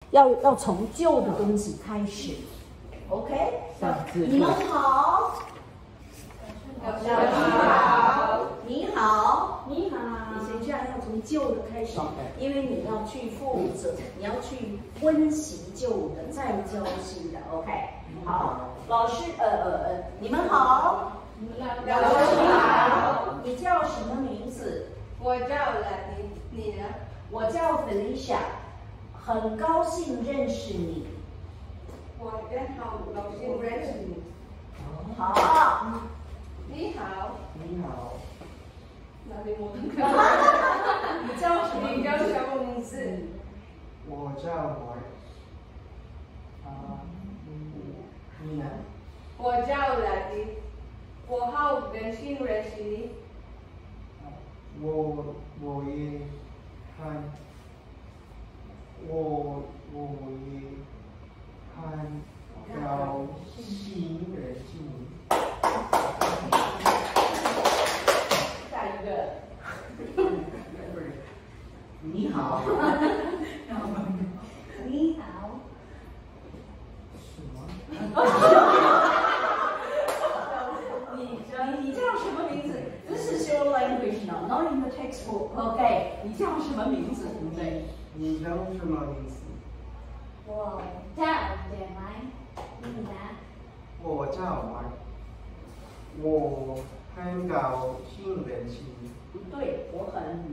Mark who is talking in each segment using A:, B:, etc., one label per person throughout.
A: 要从旧的东西开始。OK， 你们好。你好，你先这样要从旧的开始，因为你要去负责，你要去温习旧的，再教新的。OK， 好，老师，你们好。老师好。你叫什么名字？
B: 我叫兰妮，你呢？
A: 我叫 Felicia， 很高兴认识你。
B: 我也好高兴认识你。
A: 好。
B: 你好。
C: 你好。
B: 哪里我
A: 你叫什么？
B: 你叫什么名字？
C: 我叫你呢？
B: 我叫兰妮，我好高兴认识你。
C: 我也很高兴认识你。
A: 下一个。你好。你好。
C: 什么？
A: 你叫什么名字 ？This is your language now, not in the textbook. OK， 你叫什么名字？对不对？
C: 你叫什么名字？
D: 我叫简来，你呢？
C: 我叫王。我很高兴认识你。
A: 不对，我很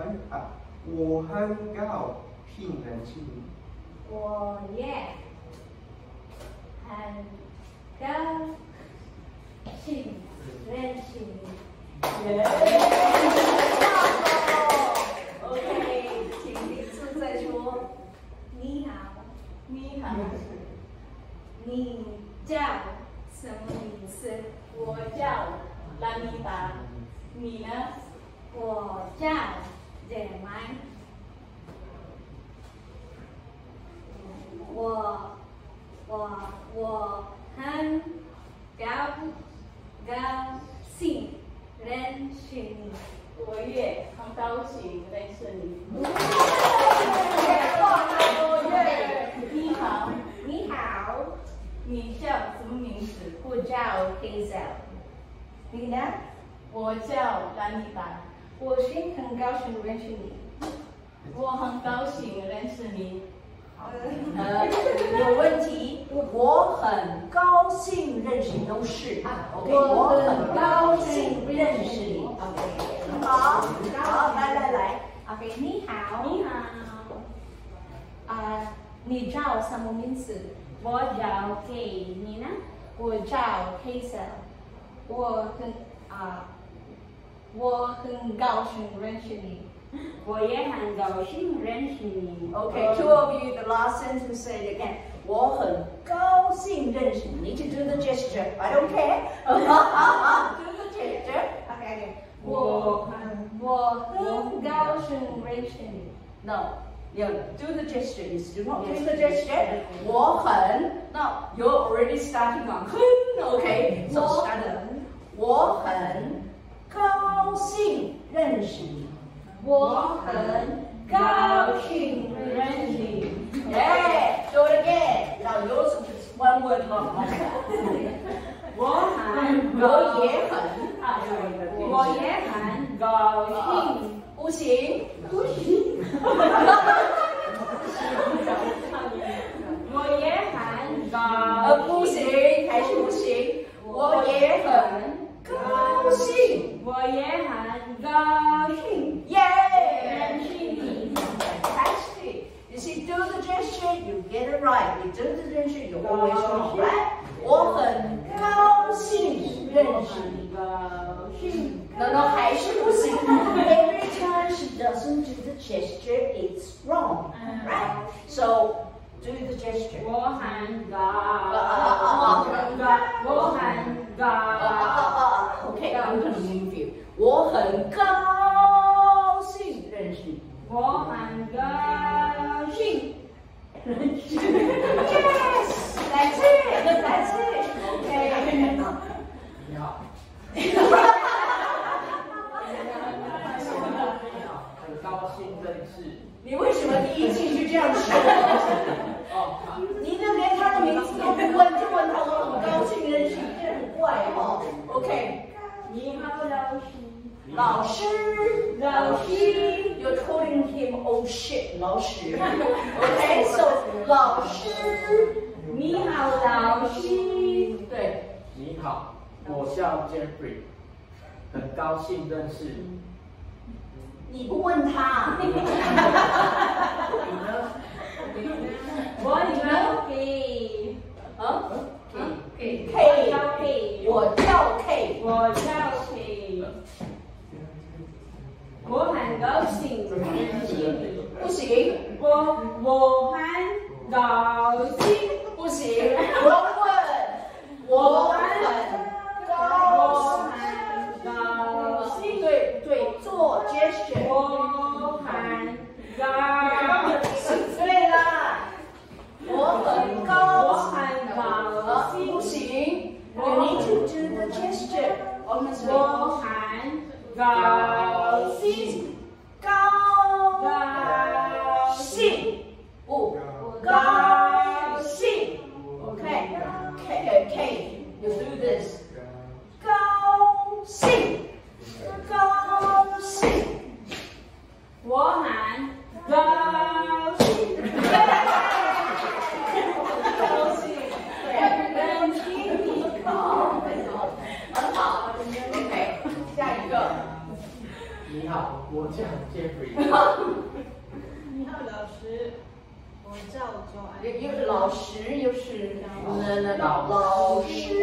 C: 高兴认识你。
D: 我也很高兴认识你。
A: OK， 请第一次再说。
D: 你好，
A: 你好。
D: 你叫什么名字？
A: 我叫兰妮达。你呢？
D: 我叫简来。我很高兴认识你。
A: 我也很高兴认识你。你好，
D: 你好，
A: 你叫什么名字？
D: 我叫 Hazel。你呢？
A: 我叫兰妮达。
D: 我是很高兴认识你。
A: 我很高兴认识你。
D: 有问题？
A: 我很高兴认识你都是。OK， 我很高兴认识你。OK， 好，来。
D: OK， 你好。
A: 你好。
D: 你叫什么名字？
A: 我叫 Gay， 你呢？
D: 我叫 Hazel。我很高兴认识你。
A: 我也很高兴认识你。
D: Okay, two of you, the last sentence, say it again.
A: 我很高兴认识你。 Need to do the gesture. I don't care. Do the gesture.
D: Okay. 我很高兴认识你。
A: No. You do the gesture. You do not do the gesture. 我很. No, you're already starting on 很. Okay. So start it. 我很高兴认识你。
D: 我很高兴认识你。
A: Yeah, do it again. Now yours is one word long. 我也很高兴。不行。
D: 我也很高。
A: 不行，还是不行。我也很高兴。
D: 我也很高兴。
A: Yeah.
D: 认识你。
A: Fantastic. You see, do the gesture, you get it right. You do the gesture, you always wrong, right? 我很高兴认识你。No, 还是不行。Every time she doesn't do the gesture, it's wrong, right? So do the gesture.
D: 我很高。
A: Okay, I'm gonna move you. 我很高兴认识你。
D: 我很高兴。
A: Yes, that's it. Okay.
C: 你好。很高兴认识。
A: 你为什么第一句就这样说？ 老师。OK， so 老师，
D: 你好，老师。
A: 对。
E: 你好，我叫 Jeffrey， 很高兴认识你。
A: 你不问他。
E: 你呢？
D: 我叫 K。
A: 啊
D: K。
A: K。我叫 K。
D: 我叫 K。我很高兴认识你。
A: 不行。
D: 我很高兴。
A: 不行。我问。我很高兴。对，做 gesture。
D: 我很高兴。
A: 对啦。我很高兴。不行。You need to do the gesture.
D: 我很高兴。
A: 高兴。高兴。Okay. K. You do this. 高兴。高兴。
D: 我很高兴。高兴。认识你。
A: 很好。OK， 下一个。
E: 你好，我叫 Jeffrey。
F: 你好，老师，我叫Joanne。
A: 又是老师，又是老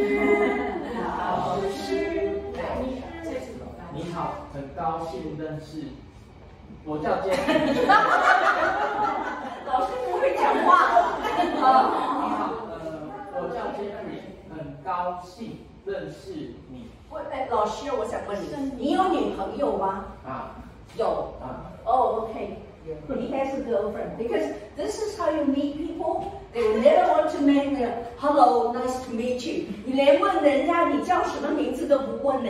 A: 师。
E: 你好，很高兴认识你。我叫 Jeffrey。
A: 老师不会讲话了。
E: 你好，我叫 Jeffrey， 很高兴认识你。
A: 老师，我想问你，你有女朋友吗？有。Oh, okay. He has a girlfriend because this is how you meet people. They will never want to make the hello, nice to meet you. 你连问人家你叫什么名字都不问呢。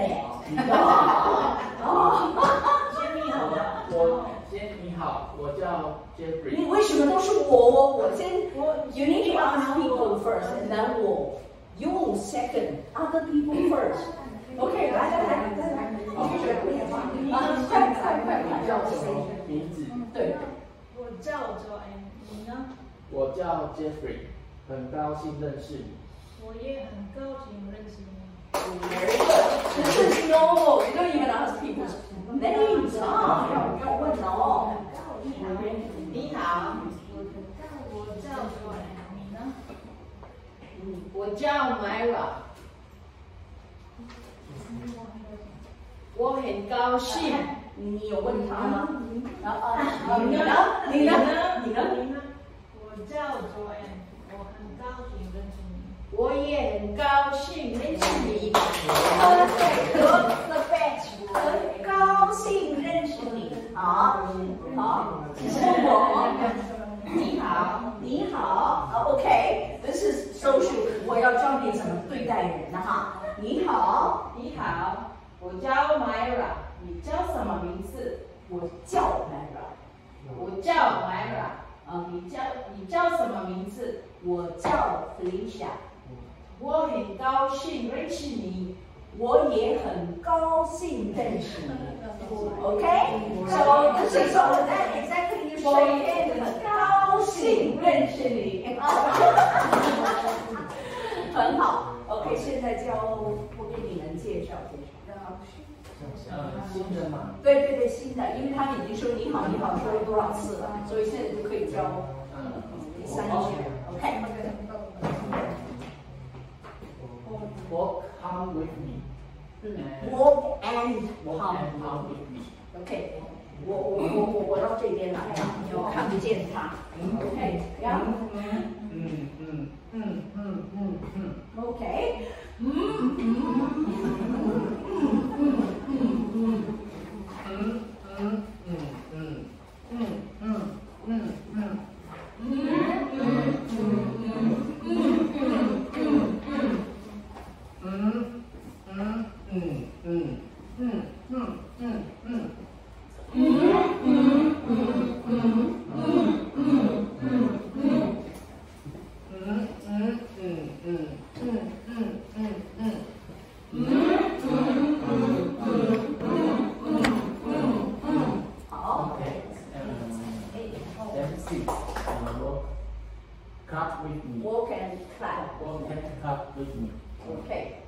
E: 你好，我叫 Jeffrey。
A: 你为什么都是我先？You need to ask people first, and then you second, other people first. OK， 来，你学会了吗？快！
E: 你叫什么名字？
A: 对。
F: 我叫Joanne，你呢？
E: 我叫 Jeffrey， 很高兴认识你。
F: 我也很高兴认识你。
A: Very good. This is normal. You don't even ask people's names. 要问哦。你好。
F: 我叫Joanne，你呢？
B: 我叫 Myra。我很高兴。
A: 你有问他吗？你呢？
F: 我叫Joanne，我很高兴认识你。
B: 我也很高兴认识你。
A: The best. 很高兴认识你。好，请问我。你好。OK. This is social. 我要教你怎么对待人了哈。你好。
B: 我叫 Myra， 你叫什么名字？
A: 我叫 Myra。
B: 我叫 Myra， 你叫什么名字？
A: 我叫 Felicia。
B: 我很高兴认识你。
A: 我也很高兴认识你。OK， so this is all that exactly you say。很高兴认识你。很好。OK， 现在我给你们介绍。
E: 新的吗？
A: 对，新的，因为他已经说你好说了多少次了，所以现在就可以教第三句。OK。
E: Walk come with me。
A: Walk and
E: come with me。
A: OK， 我到这边来啊，我看不见他。OK， 呀。OK。
E: Clap with me.
A: Walk and clap.
E: Walk and clap with me.
A: Okay.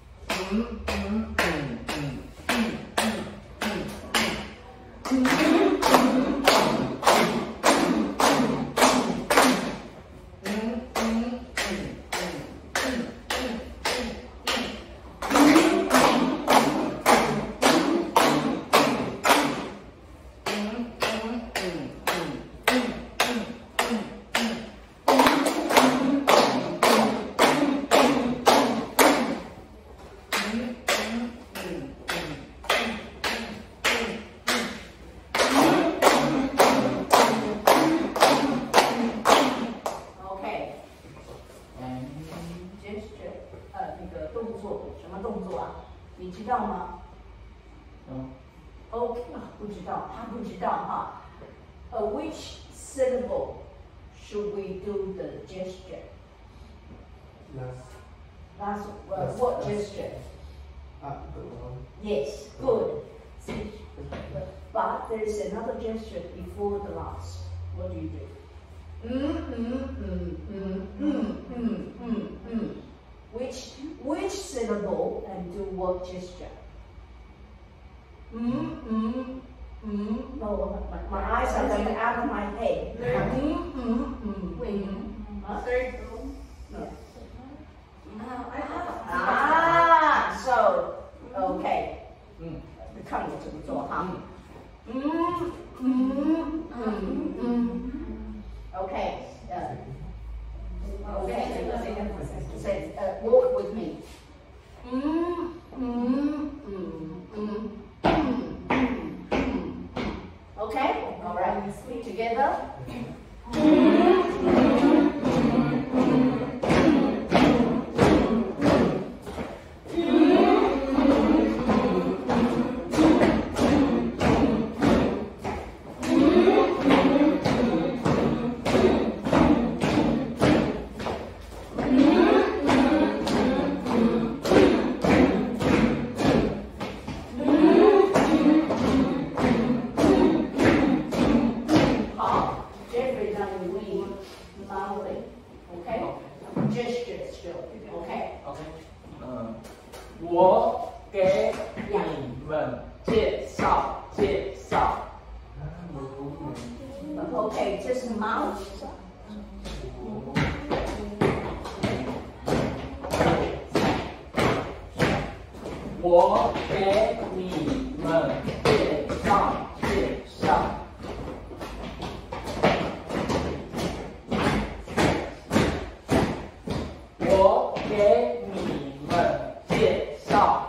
A: 你知道吗？OK， 不知道，他不知道哈。Which syllable should we do the gesture? Last. What gesture? Yes, good. But there is another gesture before the last. What do you do? Which syllable and do what gesture? No, my eyes are going out of my head. Wait.
B: Third.
A: No.
B: I
A: So okay. 看我怎么做哈。Okay. Say, walk with me. Okay? All right. Speak together. Okay? Gestures still. Okay?
E: 我给你们介绍。
A: Okay, just mouth.
E: 我给你们介绍。我给你们介绍。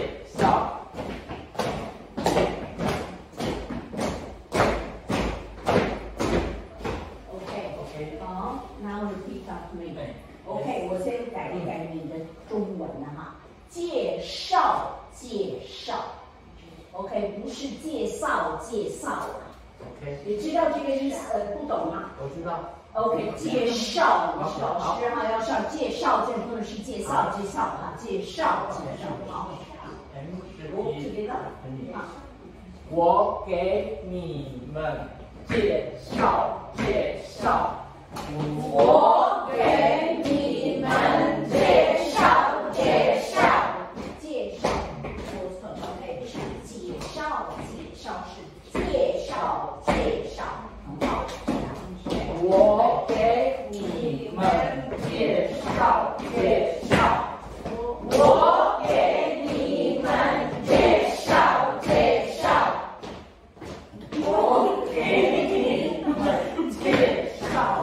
A: Okay. Now repeat after me. Okay, 我先改一改你的中文了哈。介绍。OK， 不是介绍啊。
E: OK，
A: 你知道这个意思？不懂吗？
E: 我知道。
A: OK， 介绍，你是老师哈，要上介绍，这不能是介绍哈，介绍好。
E: 我给你们介绍。
A: 我给你们介绍。OK， 是介绍是介绍，很好。
E: 我给你们介绍。我给你们介绍。我给你们介绍。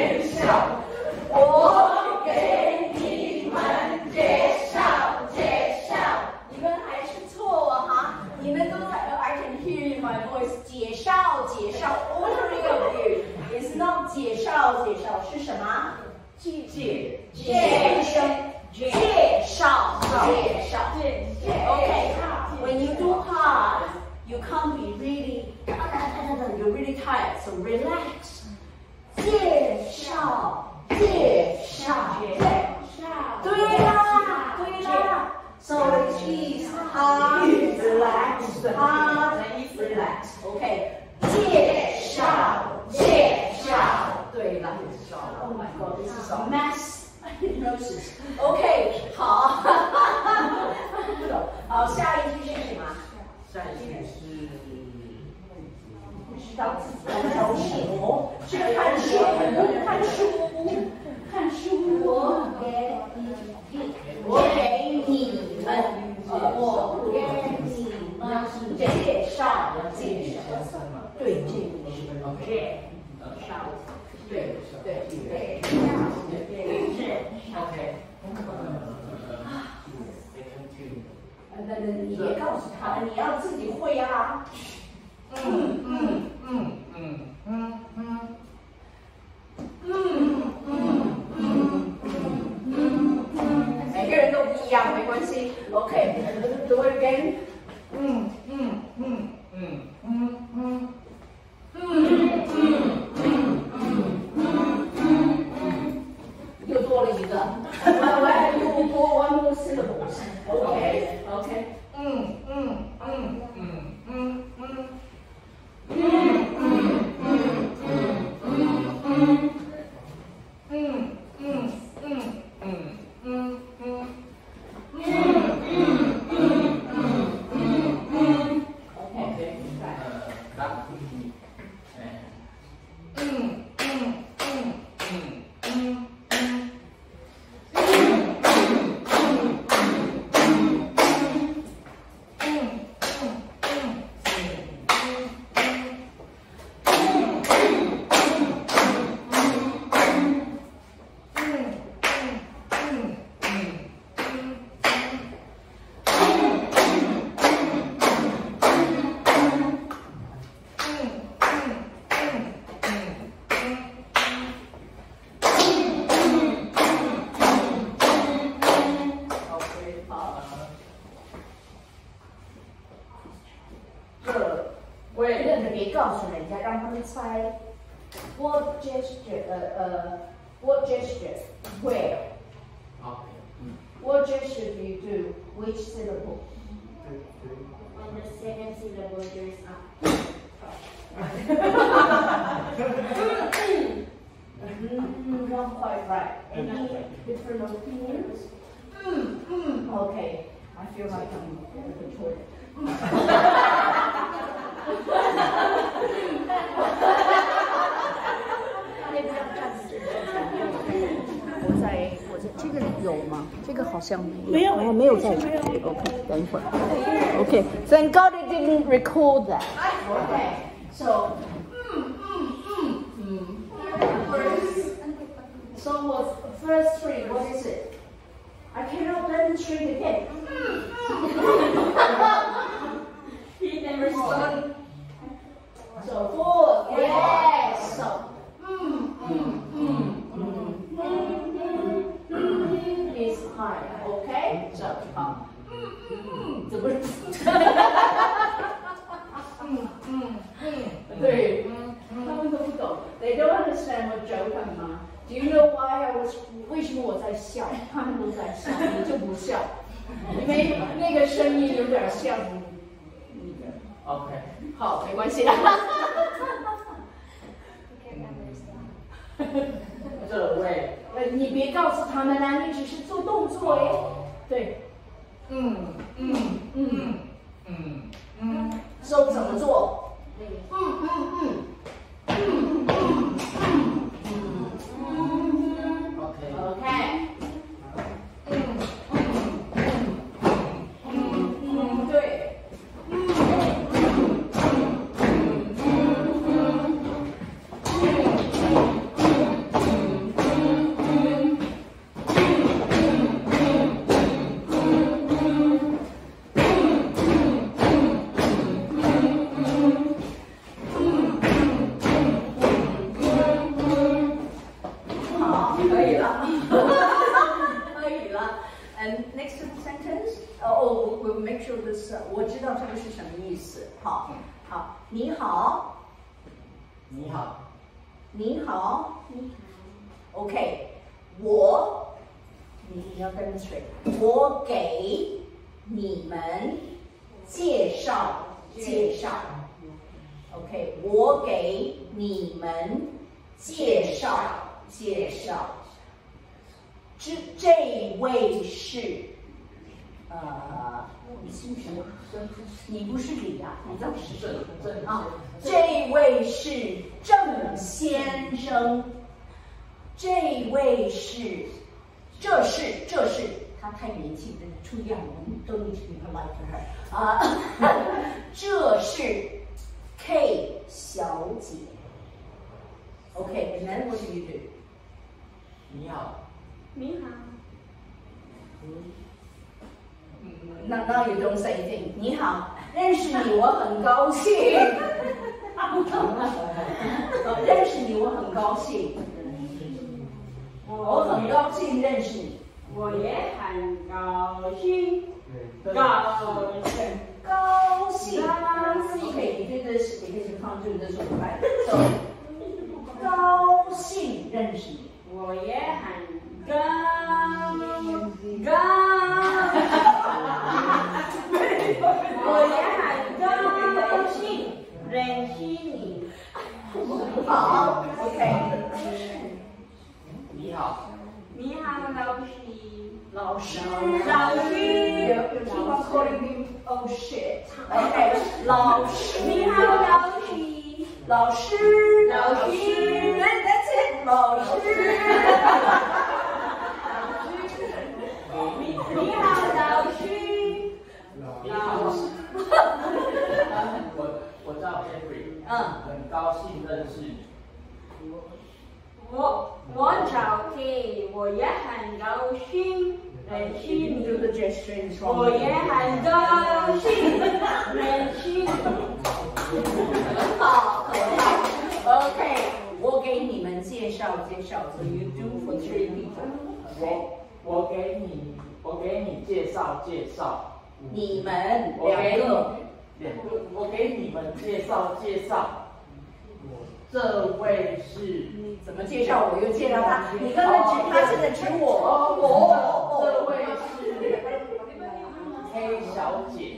E: 我给你们介绍。
A: 你们还是错了哈，你们都I can hear in my voice 介绍 ordering of you is not 介绍是什么？介绍。Okay, when you do hard, you can't be really, you're really tired, so relax. 介绍。对啦。So it is hard, relax. Okay. 介绍。对了。 Oh my God, this is a mass hypnosis. OK， 好，不懂。好，下一句是什么？
E: 下一句是。
A: 让自己高兴哦，是看书，看书，看书。我给你们，我给你们介绍，对，介绍，对。你别告诉他，你要自己会啊。每个人都不一样，没关系。OK，do it again。又多了一个。我又多 one more syllables。OK。别告诉人家，让他们猜。What gesture? What gesture? Where? What gesture do you do? Which syllable?
D: On the second syllable, there is up.
A: Not quite right. Any different opinions? Okay. I feel like I'm in the toilet. 我在这个里有吗？这个好像没有，没有在这里。OK， 等一会儿。OK， Thank God it didn't record that. Okay, so. So what's the first three? What is it? I cannot demonstrate again.
D: He never saw.
A: So four, yes. So is high, okay? So 怎么？对，他们都不懂。They don't understand what joke I'm on. Do you know why I was? 为什么我在笑？他们都在笑，你就不笑，因为那个声音有点像你的。
E: OK，
A: 好，没关系啦。
E: 这位，
A: 你别告诉他们啦，你只是做动作哎。对。So 怎么做？OK。对。And next sentence, we'll make sure this. 我知道这个是什么意思。好，好，你好，
E: 你好，
A: 你好，
D: 你好。
A: OK， 你要 demonstrate， 我给你们介绍。OK， 我给你们介绍。 介绍。这位是，你姓什么？你不是李啊，你到底是谁啊？这位是郑先生。这位是，这是，他太年轻了 ，too young， don't need to be polite to her。这是 K 小姐。Okay, and then what do you do?
E: 你好。
D: 你好。
A: Now you don't say anything. 你好，认识你我很高兴。认识你我很高兴。我很高兴认识你。
D: 我也很高兴。
A: 高兴。Okay, you do this because you can't do this one, right? So, 高兴认识你。
D: 我也很高兴认识你。
A: 好 ，OK。
E: 你好。
D: 你好，老师。
A: You keep on calling me oh shit. Okay, 老师。
D: 你好，老师。
A: That's it, 老师。
D: 你好，老师。
E: 我叫 Jeffrey。很高兴认识你。
D: 我叫 K， 我也很高兴认识你。
A: Do the gesture is wrong.
D: 我也很高兴认识你。
A: 很好。OK， 我给你们介绍。So you do for 3 people. OK。
E: 我给你介绍。
A: 你们2个。
E: 我给你们介绍。这位是
A: 怎么介绍？我又介绍他，你刚才他现在指我。
E: 这位是 K 小姐。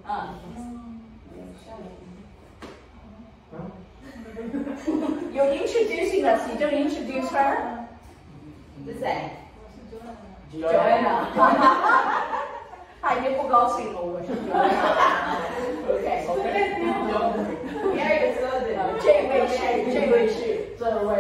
A: You're introducing us, you don't introduce her? 是谁？Joanna。他已经不高兴了，我是 Joanna。OK。这位是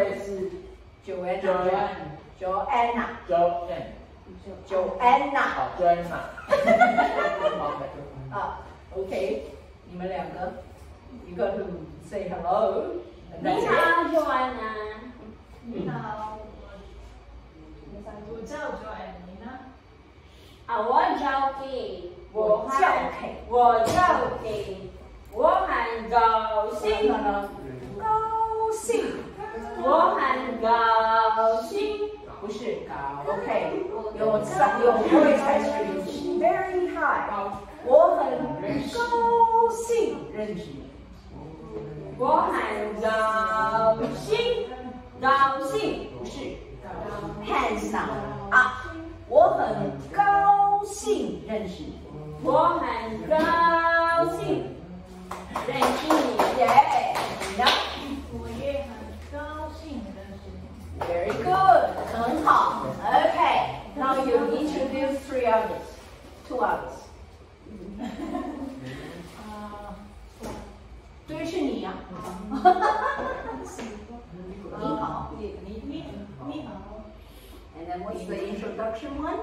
A: Joanna。OK， 你们2个，一个 to say hello。
D: 你好 ，Joanna。
F: 你好，我叫 Joanna， 你呢？
D: 我叫 K。
A: 我叫
D: K。我很高兴。
A: 高兴。
D: 我很高兴。
A: 不是高 ，OK， 有 voice high very high。我很高兴认识你。
D: 我很高兴。
A: 不是 hands down up。我很高兴认识你。
D: 我很高兴认识你。
F: 我也很高兴认识你。
A: Very good， 很好。Okay, now you introduce 3 others, 2 others。对，是你呀。你好。
F: 你好。
A: And then what's the introduction one?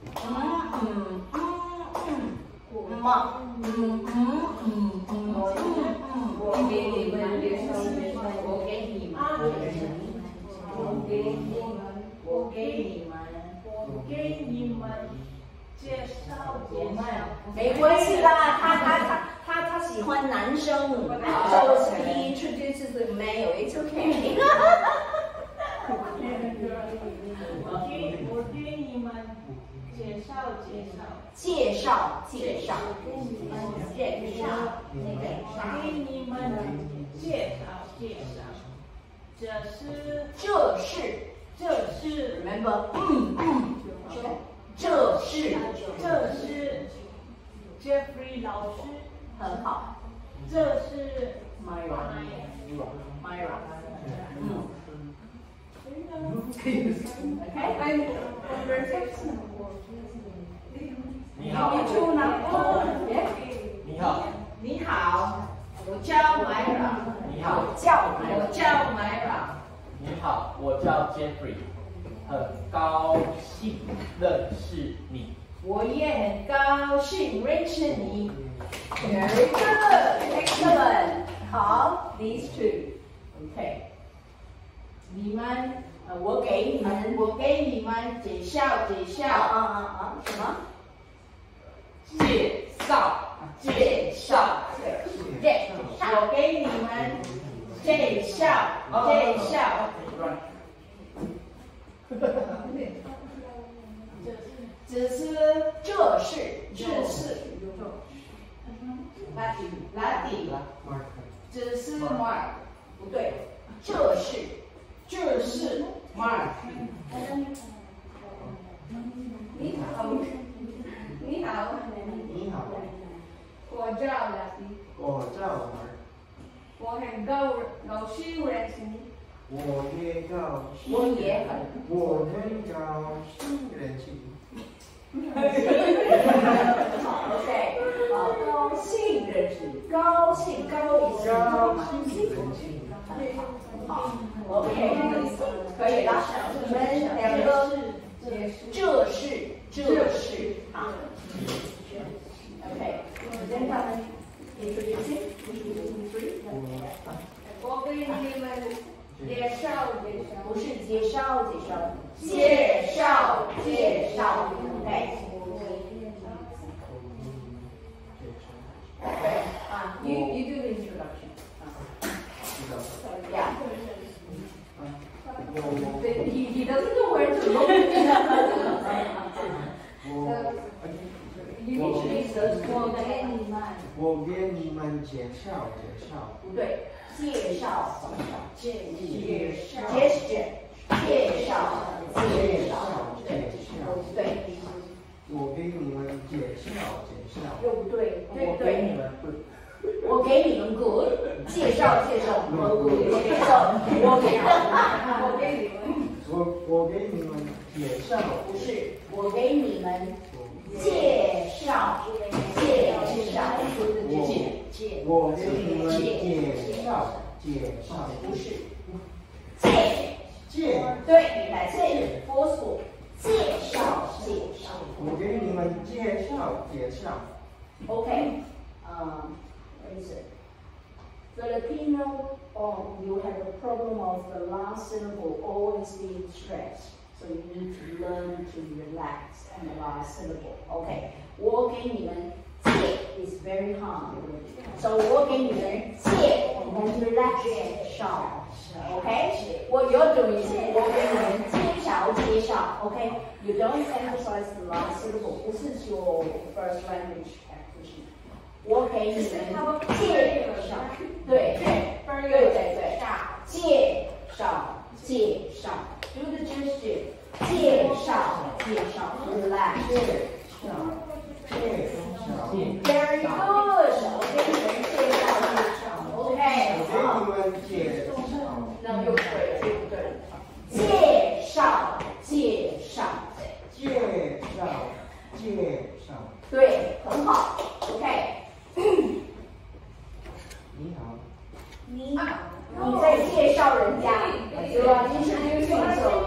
F: 我给你们介绍。
A: 没关系啦，他喜欢男生，so he introduces the male. It's okay.
F: 我给你们介绍。
A: 介绍。
F: 给你们介绍。这是
A: remember 这是
F: Jeffrey 老师。
A: 很好。
F: 这是
A: Myra。
B: Conversation.
E: 你好，你好，
A: 你好，我叫 Myra。
E: 你好，
A: 我叫 Myra。
E: 你好，我叫 Jeffrey， 很高兴认识你。
A: 我也很高兴认识你。Very good, excellent. 好 ，these two. OK. 你们，我给你们介绍。什么？
E: 介绍。
A: 对，我给你们介绍。这是拉丁，这是 mark， 不对，这是 mark。
B: 你好，我叫拉蒂，我很高兴认识你。
C: 我也高兴认识你。
A: 好 ，OK， 好，高兴认识你，高兴好 ，OK， 可以了，你们两个，这是，好 ，OK， 跟他们 introducing，
B: 我给你们介绍，
A: 不是介绍 ，OK， you do the introduction. Yeah. He doesn't know where to look. You usually says
C: 我给你们介绍。
A: 不对，介绍。对，
C: 我给你们介绍。
A: 又不对，对不
E: 我给
A: 对？
E: 你们不。
A: 我给你们 good， 介绍，我给你们介绍，不是，我给你们介绍，
C: 我给你们介绍，
A: 不是，对，你看这 forceful， 介绍，
C: 我给你们介绍。
A: OK， what is it? Filipino, you have a problem of the last syllable always being stressed. So you need to learn to relax on the last syllable. Okay. 我给你们介 is very hard. So 我给你们介 and relax sharp. Okay. What you're doing is 我给你们介绍. Okay. You don't emphasize the last syllable. This is your first language acquisition. 我给你们介绍，对，介绍 ，do the gesture， 介绍 ，relax， very good， 我给你们介绍 ，OK， 好，那又不对，介绍，对，很好 ，OK。
C: 你好，
A: 你在介绍人家，对吧？你是这个说，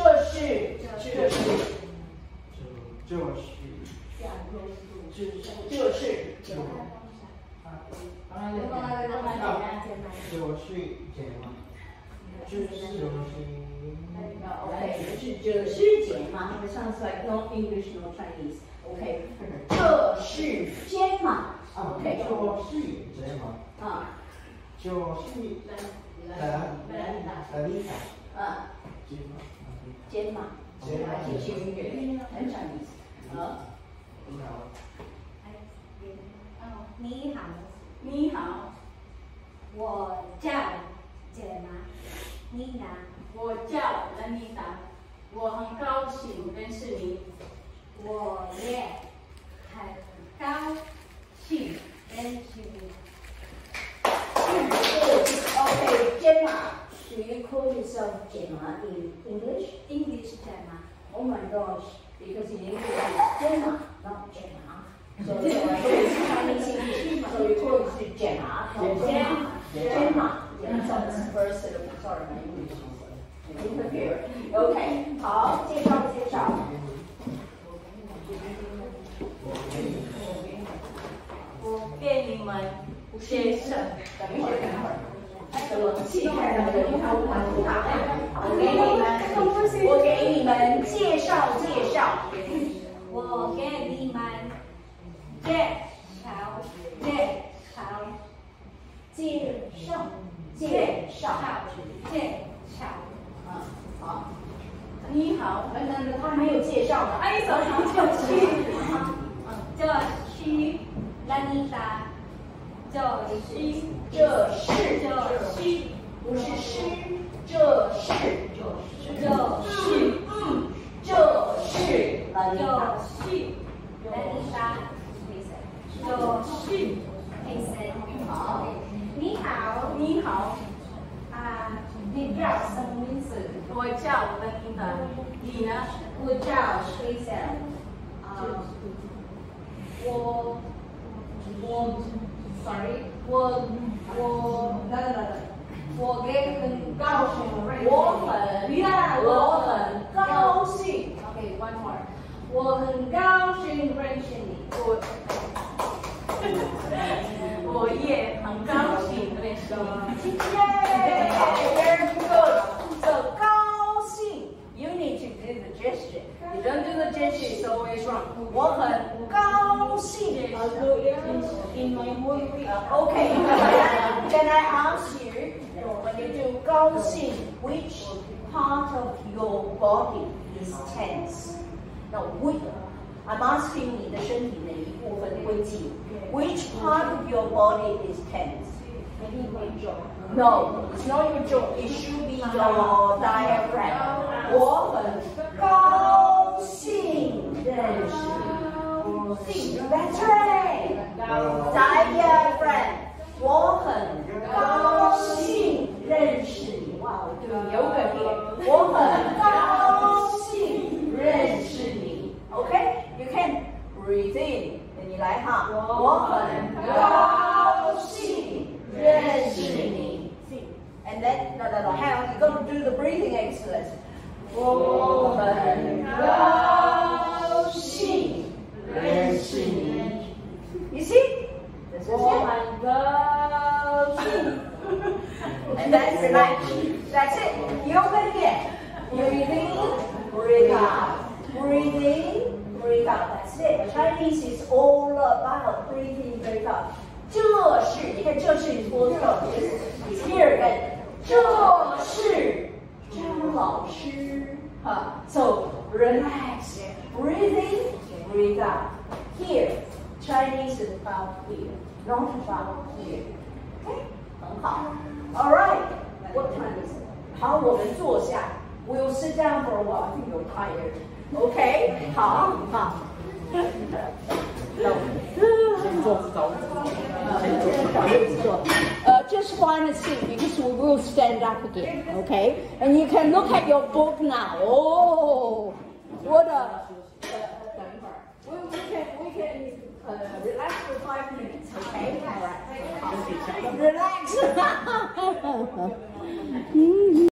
A: 这是简嘛 ？It sounds like no English, no Chinese. OK， 这是简嘛 ？OK， 肩嘛，进行音乐，很讲意思。你好，
D: 我叫简妈，妮娜，
B: 我叫兰妮达，我很高兴认识你。
D: 我也很高兴认识你。
A: Okay, Gemma. Do you call yourself Gemma in English?
D: English Gemma.
A: Oh my gosh, because in English it's Gemma, not Gemma. So it's Chinese English, so you call it Gemma. Gemma. Yeah, so it's first, sorry, my English is interfere. Okay, 好，介绍。
D: 我给你们介绍。
A: 等一会儿。这个气开了，有一套不大。我给你们介绍。
D: 我给你们介绍。
A: 好。你好，他没有介绍呢。
D: 哎，早上就是拉尼达，
A: 这是不是诗，这是拉尼达。好，你好。
D: 你叫什么名字？我叫拉尼达。你呢？
A: 我叫Tracy。
D: 我也很高兴。
A: 我很高兴。
D: Okay, one more. 我很高兴认识你。我也很高兴认识你。
A: Very good. So 高兴 you need to do the gesture. You don't do the gesture, it's always wrong. 我很高兴。
F: In my movie.
A: Okay. Can I ask you, when you do 高兴, which part of your body is tense? Now, I'm asking 你的身体哪一部分会紧 Which part of your body is tense? No, it's not your jaw. It should be your diaphragm. 我很高兴认识你。That's right. Diaphragm. 我很高兴认识你。哇，我对有个点。我很高兴认识你。Okay, you can breathe in. 你来哈，我很高兴认识你。And then, no, hang on, you got to do the breathing exercise. 我很高兴认识你。You see? This is it. 我很高兴。And then relax. That's it. You're going to get breathe in, breathe out, breathe in. Breathe out. That's it. Chinese is all about breathing, breathe out. 这是，你看这是你播错了 ，it's here again. 这是张老师，哈 ，so relax, breathe in, breathe out. Here, Chinese is about here, not about here. Okay, 很好。All right, what time is it? 好，我们坐下。We'll sit down for a while. I think you're tired. Okay, 好。Just find a seat because we will stand up again, okay? And you can look at your book now. Oh, what a... We can relax for 5 minutes, okay? All right. Relax.